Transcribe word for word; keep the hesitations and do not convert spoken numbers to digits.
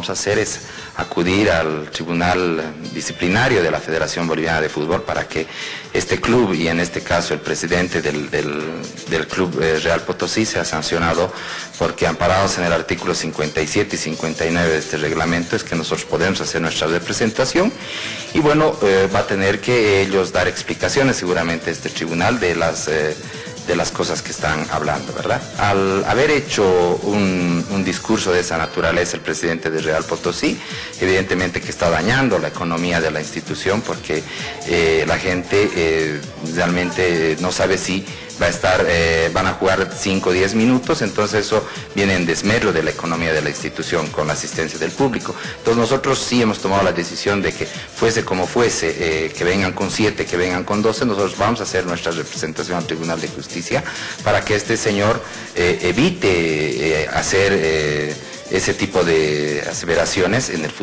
vamos a hacer es acudir al Tribunal Disciplinario de la Federación Boliviana de Fútbol para que este club, y en este caso el presidente del, del, del club eh, Real Potosí, sea sancionado, porque amparados en el artículo cincuenta y siete y cincuenta y nueve de este reglamento es que nosotros podemos hacer nuestra representación, y bueno, eh, va a tener que ellos dar explicaciones seguramente a este tribunal de las... Eh, de las cosas que están hablando, ¿verdad? Al haber hecho un, un discurso de esa naturaleza el presidente de Real Potosí, evidentemente que está dañando la economía de la institución, porque eh, la gente eh, realmente no sabe si va a estar, eh, van a jugar cinco o diez minutos, entonces eso viene en desmedro de la economía de la institución con la asistencia del público. Entonces nosotros sí hemos tomado la decisión de que fuese como fuese, eh, que vengan con siete, que vengan con doce, nosotros vamos a hacer nuestra representación al Tribunal de Justicia para que este señor eh, evite eh, hacer eh, ese tipo de aseveraciones en el futuro.